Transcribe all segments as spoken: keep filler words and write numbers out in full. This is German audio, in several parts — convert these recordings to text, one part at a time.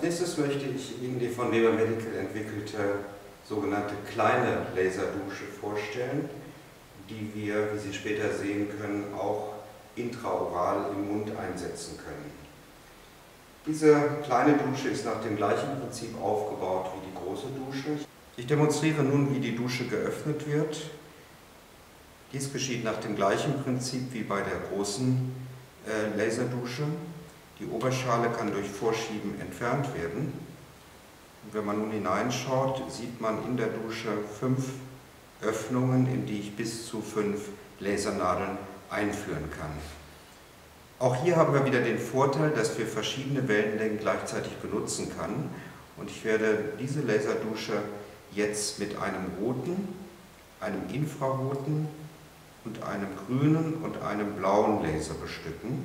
Als nächstes möchte ich Ihnen die von Weber Medical entwickelte sogenannte kleine Laserdusche vorstellen, die wir, wie Sie später sehen können, auch intraoral im Mund einsetzen können. Diese kleine Dusche ist nach dem gleichen Prinzip aufgebaut wie die große Dusche. Ich demonstriere nun, wie die Dusche geöffnet wird. Dies geschieht nach dem gleichen Prinzip wie bei der großen äh, Laserdusche. Die Oberschale kann durch Vorschieben entfernt werden. Und wenn man nun hineinschaut, sieht man in der Dusche fünf Öffnungen, in die ich bis zu fünf Lasernadeln einführen kann. Auch hier haben wir wieder den Vorteil, dass wir verschiedene Wellenlängen gleichzeitig benutzen kann. Und ich werde diese Laserdusche jetzt mit einem roten, einem infraroten und einem grünen und einem blauen Laser bestücken.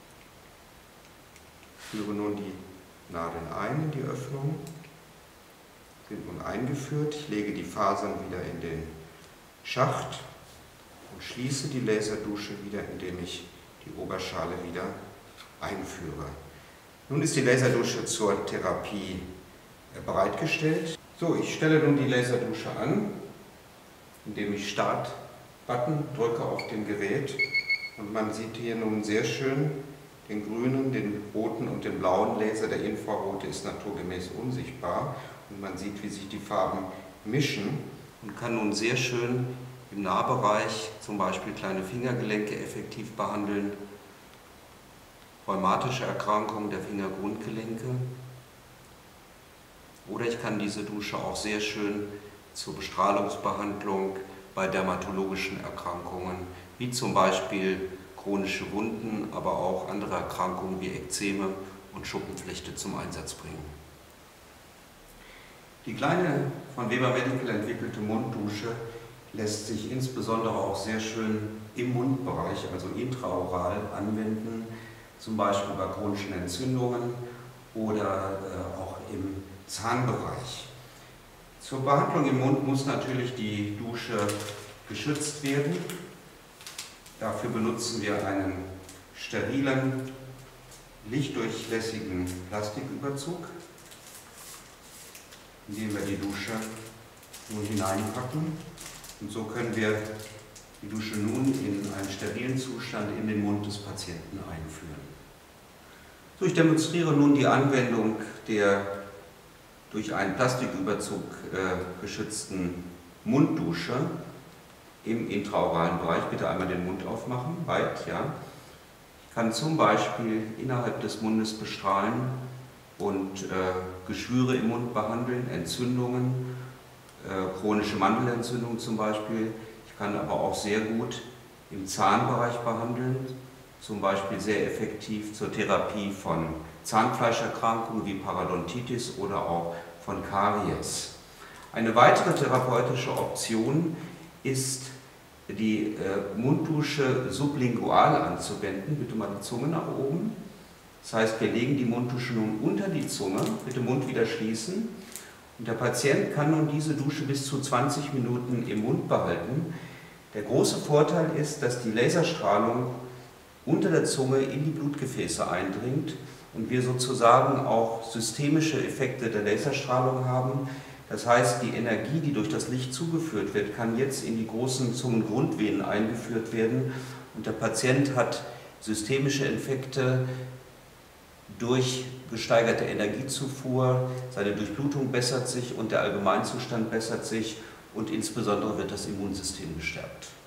Ich führe nun die Nadeln ein in die Öffnung, sind nun eingeführt. Ich lege die Fasern wieder in den Schacht und schließe die Laserdusche wieder, indem ich die Oberschale wieder einführe. Nun ist die Laserdusche zur Therapie bereitgestellt. So, ich stelle nun die Laserdusche an, indem ich Start-Button drücke auf dem Gerät, und man sieht hier nun sehr schön den grünen, den roten und den blauen Laser. Der infrarote ist naturgemäß unsichtbar und man sieht, wie sich die Farben mischen, und kann nun sehr schön im Nahbereich zum Beispiel kleine Fingergelenke effektiv behandeln, rheumatische Erkrankungen der Fingergrundgelenke. Oder ich kann diese Dusche auch sehr schön zur Bestrahlungsbehandlung bei dermatologischen Erkrankungen, wie zum Beispiel chronische Wunden, aber auch andere Erkrankungen wie Ekzeme und Schuppenflechte zum Einsatz bringen. Die kleine von Weber Medical entwickelte Munddusche lässt sich insbesondere auch sehr schön im Mundbereich, also intraoral, anwenden, zum Beispiel bei chronischen Entzündungen oder äh, auch im Zahnbereich. Zur Behandlung im Mund muss natürlich die Dusche geschützt werden. Dafür benutzen wir einen sterilen, lichtdurchlässigen Plastiküberzug, in den wir die Dusche nun hineinpacken. Und so können wir die Dusche nun in einen sterilen Zustand in den Mund des Patienten einführen. So, ich demonstriere nun die Anwendung der durch einen Plastiküberzug äh, geschützten Munddusche im intraoralen Bereich. Bitte einmal den Mund aufmachen, weit, ja. Ich kann zum Beispiel innerhalb des Mundes bestrahlen und äh, Geschwüre im Mund behandeln, Entzündungen, äh, chronische Mandelentzündungen zum Beispiel. Ich kann aber auch sehr gut im Zahnbereich behandeln, zum Beispiel sehr effektiv zur Therapie von Zahnfleischerkrankungen wie Parodontitis oder auch von Karies. Eine weitere therapeutische Option ist, die äh, Munddusche sublingual anzuwenden. Bitte mal die Zunge nach oben. Das heißt, wir legen die Munddusche nun unter die Zunge, bitte Mund wieder schließen. Und der Patient kann nun diese Dusche bis zu zwanzig Minuten im Mund behalten. Der große Vorteil ist, dass die Laserstrahlung unter der Zunge in die Blutgefäße eindringt und wir sozusagen auch systemische Effekte der Laserstrahlung haben. Das heißt, die Energie, die durch das Licht zugeführt wird, kann jetzt in die großen Zungengrundvenen eingeführt werden und der Patient hat systemische Effekte durch gesteigerte Energiezufuhr, seine Durchblutung bessert sich und der Allgemeinzustand bessert sich und insbesondere wird das Immunsystem gestärkt.